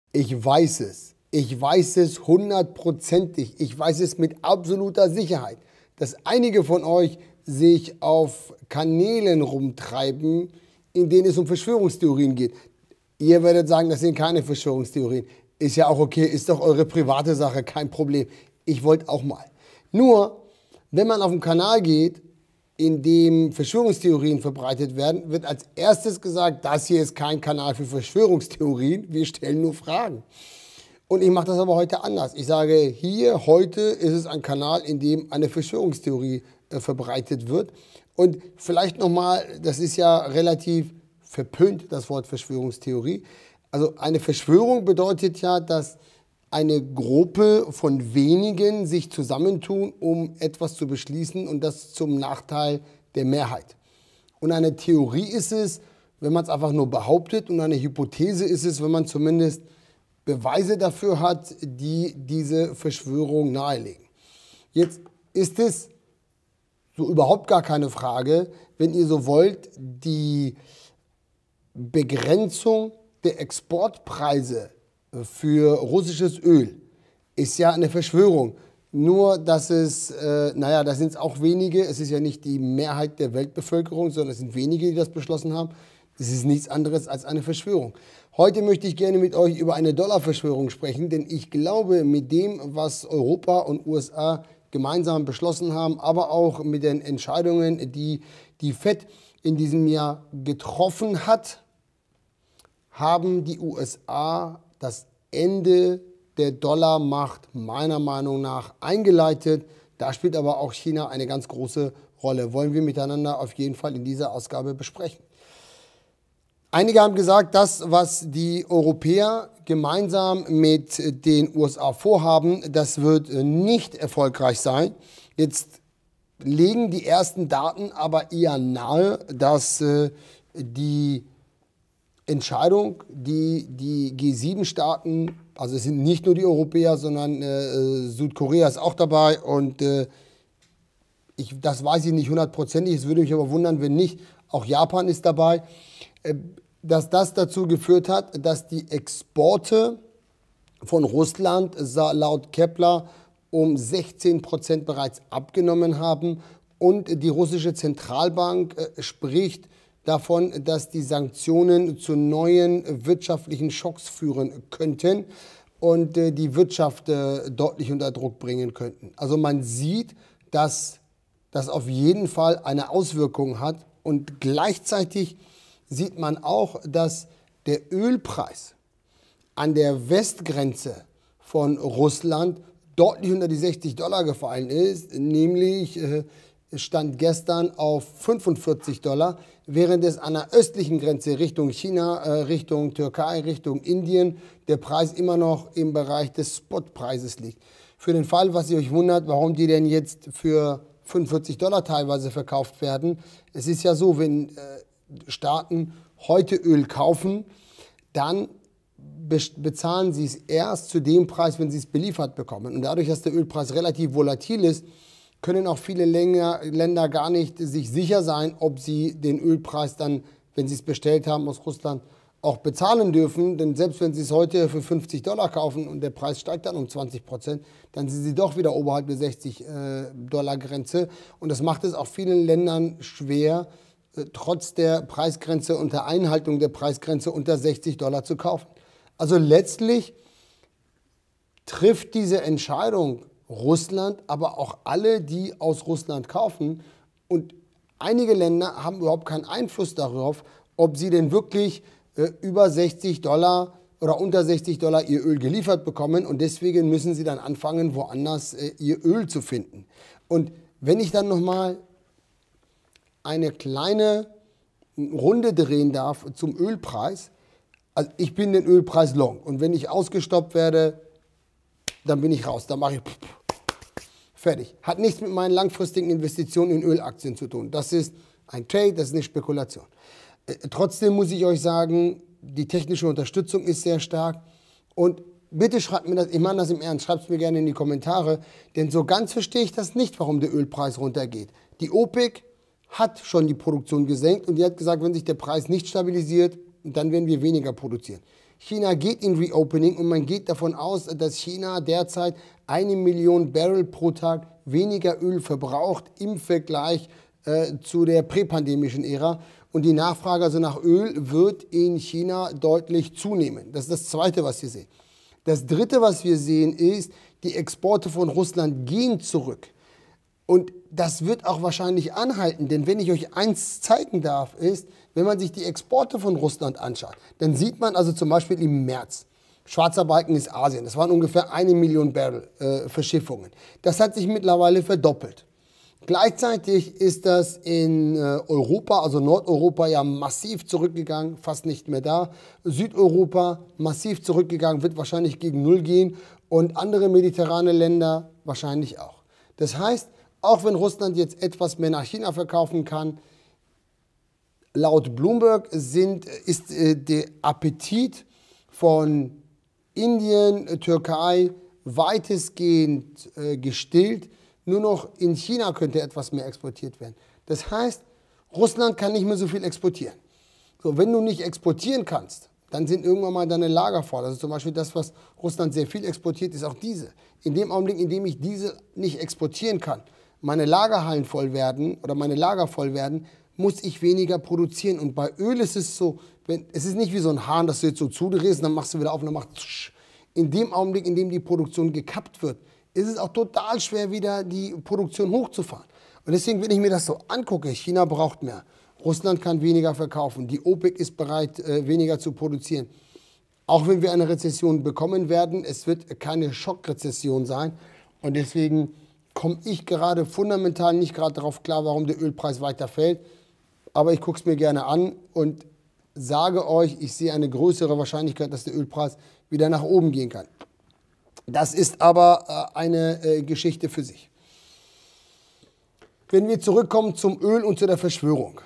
Ich weiß es. Ich weiß es hundertprozentig. Ich weiß es mit absoluter Sicherheit, dass einige von euch sich auf Kanälen rumtreiben, in denen es um Verschwörungstheorien geht. Ihr werdet sagen, das sind keine Verschwörungstheorien. Ist ja auch okay, ist doch eure private Sache, kein Problem. Ich wollte auch mal. Nur, wenn man auf einen Kanal geht, in dem Verschwörungstheorien verbreitet werden, wird als erstes gesagt, das hier ist kein Kanal für Verschwörungstheorien, wir stellen nur Fragen. Und ich mache das aber heute anders. Ich sage, hier, heute ist es ein Kanal, in dem eine Verschwörungstheorie verbreitet wird. Und vielleicht nochmal, das ist ja relativ verpönt, das Wort Verschwörungstheorie. Also eine Verschwörung bedeutet ja, dass eine Gruppe von wenigen sich zusammentun, um etwas zu beschließen und das zum Nachteil der Mehrheit. Und eine Theorie ist es, wenn man es einfach nur behauptet, und eine Hypothese ist es, wenn man zumindest Beweise dafür hat, die diese Verschwörung nahelegen. Jetzt ist es so überhaupt gar keine Frage, wenn ihr so wollt, die Begrenzung der Exportpreise für russisches Öl ist ja eine Verschwörung. Nur, dass es, da sind es auch wenige, es ist ja nicht die Mehrheit der Weltbevölkerung, sondern es sind wenige, die das beschlossen haben. Es ist nichts anderes als eine Verschwörung. Heute möchte ich gerne mit euch über eine Dollarverschwörung sprechen, denn ich glaube, mit dem, was Europa und USA gemeinsam beschlossen haben, aber auch mit den Entscheidungen, die die FED in diesem Jahr getroffen hat, haben die USA das Ende der Dollarmacht meiner Meinung nach eingeleitet. Da spielt aber auch China eine ganz große Rolle. Wollen wir miteinander auf jeden Fall in dieser Ausgabe besprechen. Einige haben gesagt, das, was die Europäer gemeinsam mit den USA vorhaben, das wird nicht erfolgreich sein. Jetzt legen die ersten Daten aber eher nahe, dass die Entscheidung, die die G7-Staaten, also es sind nicht nur die Europäer, sondern Südkorea ist auch dabei und das weiß ich nicht hundertprozentig, es würde mich aber wundern, wenn nicht, auch Japan ist dabei, dass das dazu geführt hat, dass die Exporte von Russland laut Kepler um 16% bereits abgenommen haben und die russische Zentralbank spricht davon, dass die Sanktionen zu neuen wirtschaftlichen Schocks führen könnten und die Wirtschaft deutlich unter Druck bringen könnten. Also man sieht, dass das auf jeden Fall eine Auswirkung hat und gleichzeitig sieht man auch, dass der Ölpreis an der Westgrenze von Russland deutlich unter die $60 gefallen ist, nämlich stand gestern auf $45, während es an der östlichen Grenze Richtung China, Richtung Türkei, Richtung Indien der Preis immer noch im Bereich des Spotpreises liegt. Für den Fall, was ihr euch wundert, warum die denn jetzt für $45 teilweise verkauft werden, es ist ja so, wenn Staaten heute Öl kaufen, dann bezahlen sie es erst zu dem Preis, wenn sie es beliefert bekommen. Und dadurch, dass der Ölpreis relativ volatil ist, können auch viele Länder gar nicht sich sicher sein, ob sie den Ölpreis dann, wenn sie es bestellt haben aus Russland, auch bezahlen dürfen. Denn selbst wenn sie es heute für $50 kaufen und der Preis steigt dann um 20%, dann sind sie doch wieder oberhalb der $60-Grenze. Und das macht es auch vielen Ländern schwer, trotz der Preisgrenze und der Einhaltung der Preisgrenze unter $60 zu kaufen. Also letztlich trifft diese Entscheidung Russland, aber auch alle, die aus Russland kaufen. Und einige Länder haben überhaupt keinen Einfluss darauf, ob sie denn wirklich über $60 oder unter $60 ihr Öl geliefert bekommen. Und deswegen müssen sie dann anfangen, woanders ihr Öl zu finden. Und wenn ich dann nochmal eine kleine Runde drehen darf zum Ölpreis, also ich bin den Ölpreis long. Und wenn ich ausgestoppt werde, dann bin ich raus. Dann mache ich fertig. Hat nichts mit meinen langfristigen Investitionen in Ölaktien zu tun. Das ist ein Trade, das ist eine Spekulation. Trotzdem muss ich euch sagen, die technische Unterstützung ist sehr stark. Und bitte schreibt mir das, ich meine das im Ernst, schreibt es mir gerne in die Kommentare. Denn so ganz verstehe ich das nicht, warum der Ölpreis runtergeht. Die OPEC hat schon die Produktion gesenkt und die hat gesagt, wenn sich der Preis nicht stabilisiert, dann werden wir weniger produzieren. China geht in Reopening und man geht davon aus, dass China derzeit 1 Million Barrel pro Tag weniger Öl verbraucht im Vergleich zu der präpandemischen Ära. Und die Nachfrage also nach Öl wird in China deutlich zunehmen. Das ist das Zweite, was wir sehen. Das Dritte, was wir sehen, ist, die Exporte von Russland gehen zurück. Und das wird auch wahrscheinlich anhalten, denn wenn ich euch eins zeigen darf, ist, wenn man sich die Exporte von Russland anschaut, dann sieht man also zum Beispiel im März, schwarzer Balken ist Asien, das waren ungefähr 1 Million Barrel Verschiffungen. Das hat sich mittlerweile verdoppelt. Gleichzeitig ist das in Europa, also Nordeuropa, ja massiv zurückgegangen, fast nicht mehr da. Südeuropa massiv zurückgegangen, wird wahrscheinlich gegen Null gehen und andere mediterrane Länder wahrscheinlich auch. Das heißt, auch wenn Russland jetzt etwas mehr nach China verkaufen kann, laut Bloomberg ist der Appetit von Indien, Türkei weitestgehend gestillt. Nur noch in China könnte etwas mehr exportiert werden. Das heißt, Russland kann nicht mehr so viel exportieren. So, wenn du nicht exportieren kannst, dann sind irgendwann mal deine Lager voll. Also zum Beispiel das, was Russland sehr viel exportiert, ist auch Diesel. In dem Augenblick, in dem ich Diesel nicht exportieren kann, meine Lagerhallen voll werden oder meine Lager voll werden, muss ich weniger produzieren. Und bei Öl ist es so, es ist nicht wie so ein Hahn, dass du jetzt so zudrehst und dann machst du wieder auf und dann macht tsch. In dem Augenblick, in dem die Produktion gekappt wird, ist es auch total schwer, wieder die Produktion hochzufahren. Und deswegen, wenn ich mir das so angucke, China braucht mehr, Russland kann weniger verkaufen, die OPEC ist bereit, weniger zu produzieren. Auch wenn wir eine Rezession bekommen werden, es wird keine Schockrezession sein. Und deswegen komme ich gerade fundamental nicht gerade darauf klar, warum der Ölpreis weiter fällt. Aber ich gucke es mir gerne an und sage euch, ich sehe eine größere Wahrscheinlichkeit, dass der Ölpreis wieder nach oben gehen kann. Das ist aber eine Geschichte für sich. Wenn wir zurückkommen zum Öl und zu der Verschwörung.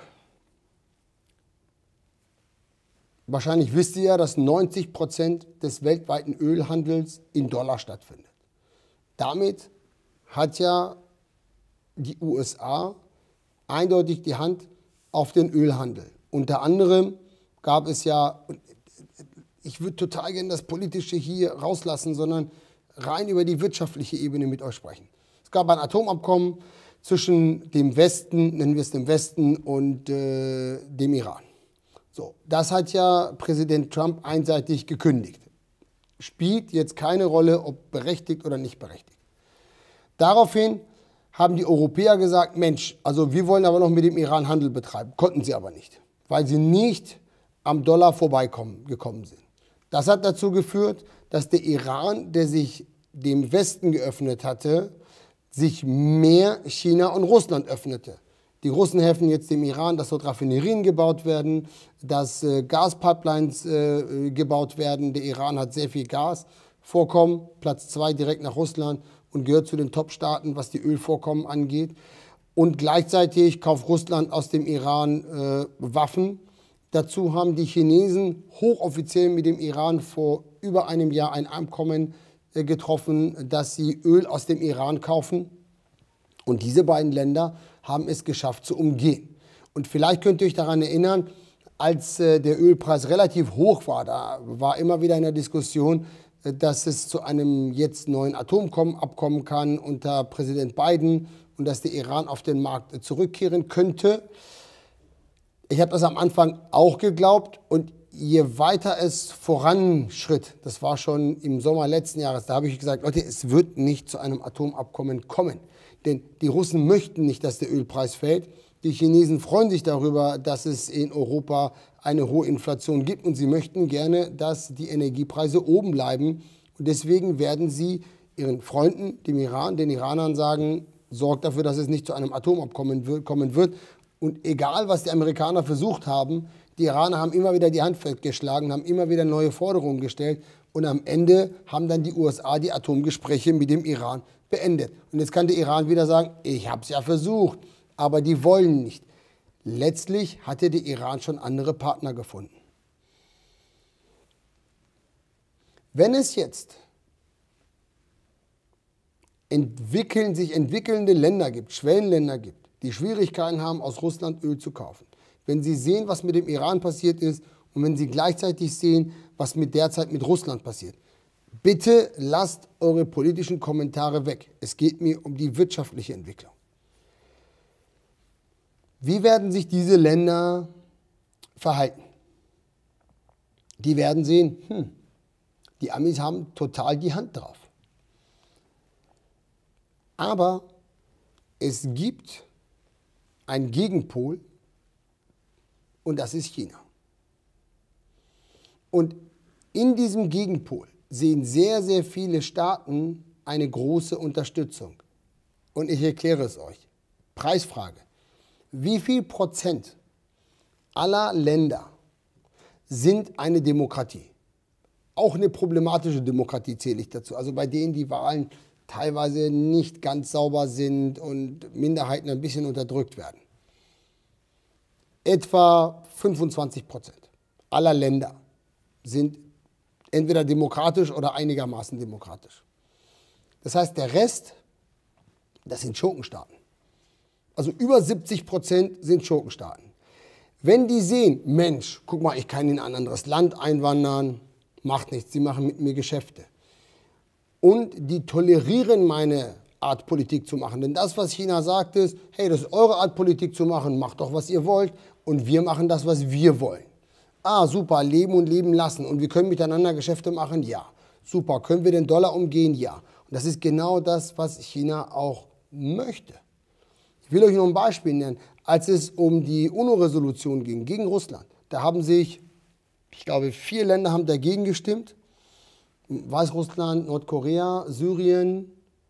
Wahrscheinlich wisst ihr ja, dass 90% des weltweiten Ölhandels in Dollar stattfindet. Damit hat ja die USA eindeutig die Hand auf den Ölhandel. Unter anderem gab es ja, ich würde total gerne das Politische hier rauslassen, sondern rein über die wirtschaftliche Ebene mit euch sprechen. Es gab ein Atomabkommen zwischen dem Westen, nennen wir es dem Westen, und dem Iran. So, das hat ja Präsident Trump einseitig gekündigt. Spielt jetzt keine Rolle, ob berechtigt oder nicht berechtigt. Daraufhin haben die Europäer gesagt, Mensch, also wir wollen aber noch mit dem Iran Handel betreiben. Konnten sie aber nicht, weil sie nicht am Dollar vorbeigekommen sind. Das hat dazu geführt, dass der Iran, der sich dem Westen geöffnet hatte, sich mehr China und Russland öffnete. Die Russen helfen jetzt dem Iran, dass dort Raffinerien gebaut werden, dass Gaspipelines gebaut werden. Der Iran hat sehr viel Gasvorkommen, Platz 2 direkt nach Russland und gehört zu den Top-Staaten, was die Ölvorkommen angeht. Und gleichzeitig kauft Russland aus dem Iran Waffen. Dazu haben die Chinesen hochoffiziell mit dem Iran vor über einem Jahr ein Abkommen getroffen, dass sie Öl aus dem Iran kaufen. Und diese beiden Länder haben es geschafft zu umgehen. Und vielleicht könnt ihr euch daran erinnern, als der Ölpreis relativ hoch war, da war immer wieder in der Diskussion, dass es zu einem jetzt neuen Atomabkommen kann unter Präsident Biden und dass der Iran auf den Markt zurückkehren könnte. Ich habe das am Anfang auch geglaubt und je weiter es voranschritt, das war schon im Sommer letzten Jahres, da habe ich gesagt, Leute, es wird nicht zu einem Atomabkommen kommen. Denn die Russen möchten nicht, dass der Ölpreis fällt. Die Chinesen freuen sich darüber, dass es in Europa eine hohe Inflation gibt und sie möchten gerne, dass die Energiepreise oben bleiben. Und deswegen werden sie ihren Freunden, dem Iran, den Iranern sagen, sorgt dafür, dass es nicht zu einem Atomabkommen kommen wird. Und egal, was die Amerikaner versucht haben, die Iraner haben immer wieder die Hand geschlagen, haben immer wieder neue Forderungen gestellt. Und am Ende haben dann die USA die Atomgespräche mit dem Iran beendet. Und jetzt kann der Iran wieder sagen, ich habe es ja versucht, aber die wollen nicht. Letztlich hatte der Iran schon andere Partner gefunden. Wenn es jetzt sich entwickelnde Länder gibt, Schwellenländer gibt, die Schwierigkeiten haben, aus Russland Öl zu kaufen, wenn sie sehen, was mit dem Iran passiert ist und wenn Sie gleichzeitig sehen, was derzeit mit Russland passiert. Bitte lasst eure politischen Kommentare weg. Es geht mir um die wirtschaftliche Entwicklung. Wie werden sich diese Länder verhalten? Die werden sehen, die Amis haben total die Hand drauf. Aber es gibt einen Gegenpol und das ist China. Und in diesem Gegenpol sehen sehr, sehr viele Staaten eine große Unterstützung. Und ich erkläre es euch. Preisfrage. Wie viel Prozent aller Länder sind eine Demokratie? Auch eine problematische Demokratie zähle ich dazu. Also bei denen die Wahlen teilweise nicht ganz sauber sind und Minderheiten ein bisschen unterdrückt werden. Etwa 25% aller Länder sind entweder demokratisch oder einigermaßen demokratisch. Das heißt, der Rest, das sind Schurkenstaaten. Also über 70% sind Schurkenstaaten. Wenn die sehen, Mensch, guck mal, ich kann in ein anderes Land einwandern, macht nichts, sie machen mit mir Geschäfte. Und die tolerieren meine Art Politik zu machen. Denn das, was China sagt, ist, hey, das ist eure Art Politik zu machen, macht doch, was ihr wollt und wir machen das, was wir wollen. Ah, super, leben und leben lassen und wir können miteinander Geschäfte machen? Ja. Super, können wir den Dollar umgehen? Ja. Und das ist genau das, was China auch möchte. Ich will euch noch ein Beispiel nennen. Als es um die UNO-Resolution ging, gegen Russland, da haben sich, ich glaube, 4 Länder haben dagegen gestimmt. Weißrussland, Nordkorea, Syrien,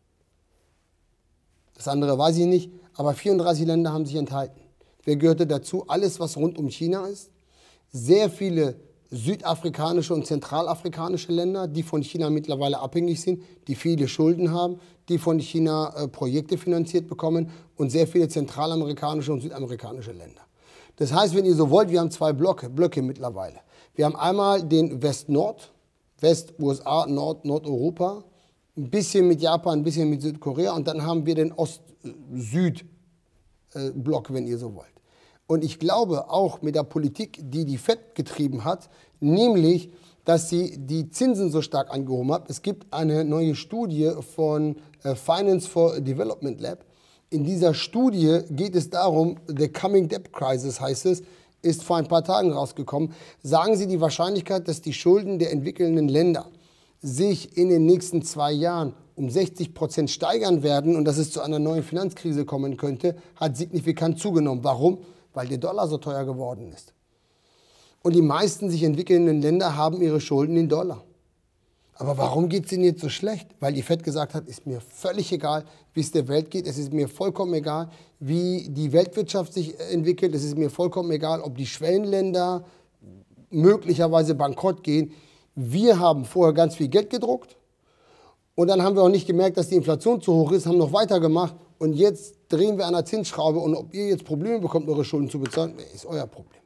das andere weiß ich nicht, aber 34 Länder haben sich enthalten. Wer gehörte dazu? Alles, was rund um China ist. Sehr viele südafrikanische und zentralafrikanische Länder, die von China mittlerweile abhängig sind, die viele Schulden haben, die von China Projekte finanziert bekommen und sehr viele zentralamerikanische und südamerikanische Länder. Das heißt, wenn ihr so wollt, wir haben 2 Blöcke mittlerweile. Wir haben einmal den West-Nord, West-USA, Nordeuropa, ein bisschen mit Japan, ein bisschen mit Südkorea und dann haben wir den Ost-Süd-Block, wenn ihr so wollt. Und ich glaube auch mit der Politik, die die FED getrieben hat, nämlich, dass sie die Zinsen so stark angehoben hat. Es gibt eine neue Studie von Finance for Development Lab. In dieser Studie geht es darum, The Coming Debt Crisis heißt es, ist vor ein paar Tagen rausgekommen. Sagen sie, die Wahrscheinlichkeit, dass die Schulden der entwickelnden Länder sich in den nächsten 2 Jahren um 60% steigern werden und dass es zu einer neuen Finanzkrise kommen könnte, hat signifikant zugenommen. Warum? Weil der Dollar so teuer geworden ist. Und die meisten sich entwickelnden Länder haben ihre Schulden in Dollar. Aber warum geht es ihnen jetzt so schlecht? Weil die FED gesagt hat, ist mir völlig egal, wie es der Welt geht. Es ist mir vollkommen egal, wie die Weltwirtschaft sich entwickelt. Es ist mir vollkommen egal, ob die Schwellenländer möglicherweise bankrott gehen. Wir haben vorher ganz viel Geld gedruckt und dann haben wir auch nicht gemerkt, dass die Inflation zu hoch ist, haben noch weitergemacht und jetzt drehen wir an der Zinsschraube und ob ihr jetzt Probleme bekommt, eure Schulden zu bezahlen, ist euer Problem.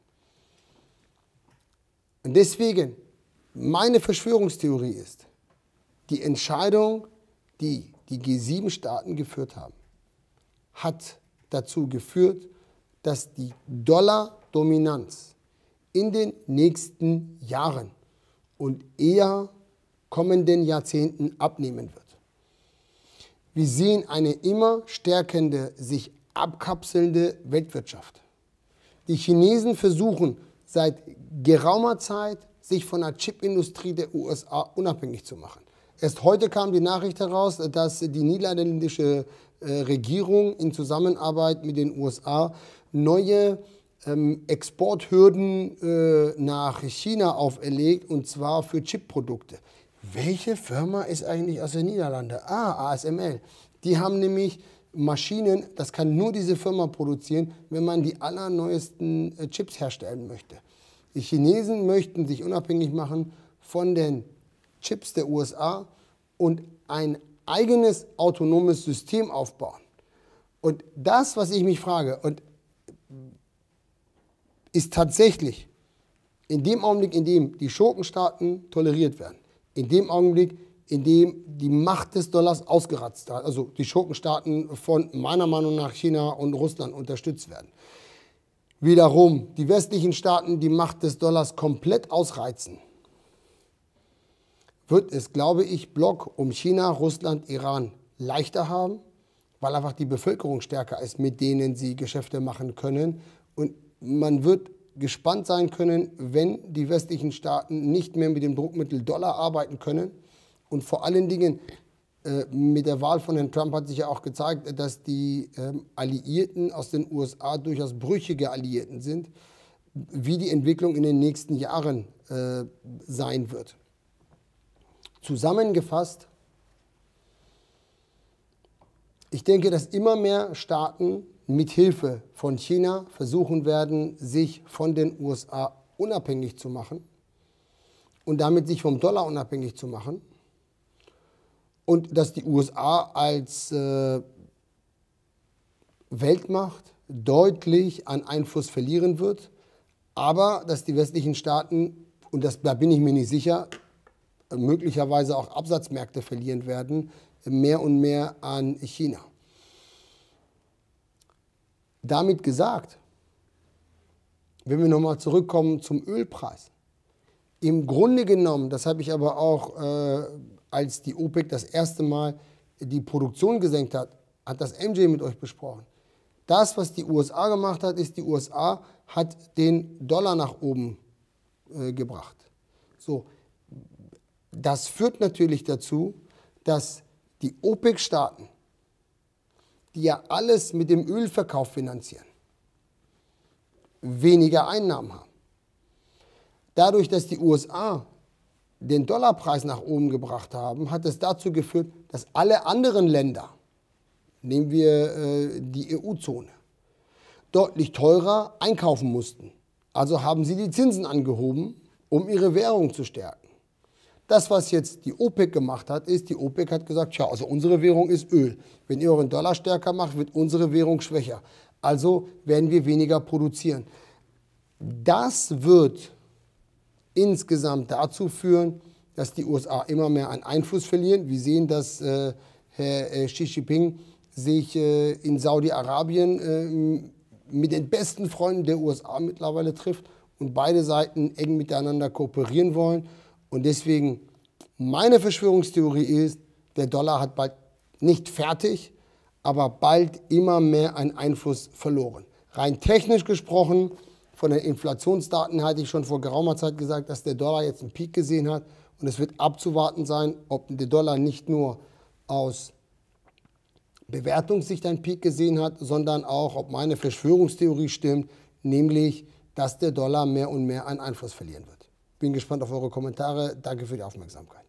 Und deswegen, meine Verschwörungstheorie ist, die Entscheidung, die die G7-Staaten geführt haben, hat dazu geführt, dass die Dollar-Dominanz in den nächsten Jahren und eher kommenden Jahrzehnten abnehmen wird. Wir sehen eine immer stärkende, sich abkapselnde Weltwirtschaft. Die Chinesen versuchen seit geraumer Zeit, sich von der Chipindustrie der USA unabhängig zu machen. Erst heute kam die Nachricht heraus, dass die niederländische Regierung in Zusammenarbeit mit den USA neue Exporthürden nach China auferlegt, und zwar für Chipprodukte. Welche Firma ist eigentlich aus den Niederlanden? ASML. Die haben nämlich Maschinen, das kann nur diese Firma produzieren, wenn man die allerneuesten Chips herstellen möchte. Die Chinesen möchten sich unabhängig machen von den Chips der USA und ein eigenes autonomes System aufbauen. Und das, was ich mich frage, ist tatsächlich in dem Augenblick, in dem die Schurkenstaaten toleriert werden, in dem Augenblick, in dem die Macht des Dollars ausgeratzt hat, also die Schurkenstaaten von meiner Meinung nach China und Russland unterstützt werden. wiederum die westlichen Staaten die Macht des Dollars komplett ausreizen, wird es, glaube ich, Block um China, Russland, Iran leichter haben, weil einfach die Bevölkerung stärker ist, mit denen sie Geschäfte machen können. Und man wird gespannt sein können, wenn die westlichen Staaten nicht mehr mit dem Druckmittel Dollar arbeiten können. Und vor allen Dingen mit der Wahl von Herrn Trump hat sich ja auch gezeigt, dass die Alliierten aus den USA durchaus brüchige Alliierten sind, wie die Entwicklung in den nächsten Jahren sein wird. Zusammengefasst, ich denke, dass immer mehr Staaten mit Hilfe von China versuchen werden, sich von den USA unabhängig zu machen und damit sich vom Dollar unabhängig zu machen. Und dass die USA als Weltmacht deutlich an Einfluss verlieren wird, aber dass die westlichen Staaten, und da bin ich mir nicht sicher, möglicherweise auch Absatzmärkte verlieren werden, mehr und mehr an China. Damit gesagt, wenn wir nochmal zurückkommen zum Ölpreis, im Grunde genommen, das habe ich aber auch, als die OPEC das erste Mal die Produktion gesenkt hat, hat das MJ mit euch besprochen. Das, was die USA gemacht hat, ist, die USA hat den Dollar nach oben gebracht. So, das führt natürlich dazu, dass die OPEC-Staaten, die ja alles mit dem Ölverkauf finanzieren, weniger Einnahmen haben. Dadurch, dass die USA den Dollarpreis nach oben gebracht haben, hat es dazu geführt, dass alle anderen Länder, nehmen wir die EU-Zone, deutlich teurer einkaufen mussten. Also haben sie die Zinsen angehoben, um ihre Währung zu stärken. Das, was jetzt die OPEC gemacht hat, ist, die OPEC hat gesagt, tja, also unsere Währung ist Öl. Wenn ihr euren Dollar stärker macht, wird unsere Währung schwächer. Also werden wir weniger produzieren. Das wird insgesamt dazu führen, dass die USA immer mehr an Einfluss verlieren. Wir sehen, dass Herr Xi Jinping sich in Saudi-Arabien mit den besten Freunden der USA mittlerweile trifft und beide Seiten eng miteinander kooperieren wollen. Und deswegen, meine Verschwörungstheorie ist, der Dollar hat bald nicht fertig, aber bald immer mehr an Einfluss verloren. Rein technisch gesprochen, von den Inflationsdaten hatte ich schon vor geraumer Zeit gesagt, dass der Dollar jetzt einen Peak gesehen hat. Und es wird abzuwarten sein, ob der Dollar nicht nur aus Bewertungssicht einen Peak gesehen hat, sondern auch, ob meine Verschwörungstheorie stimmt, nämlich, dass der Dollar mehr und mehr an Einfluss verlieren wird. Bin gespannt auf eure Kommentare. Danke für die Aufmerksamkeit.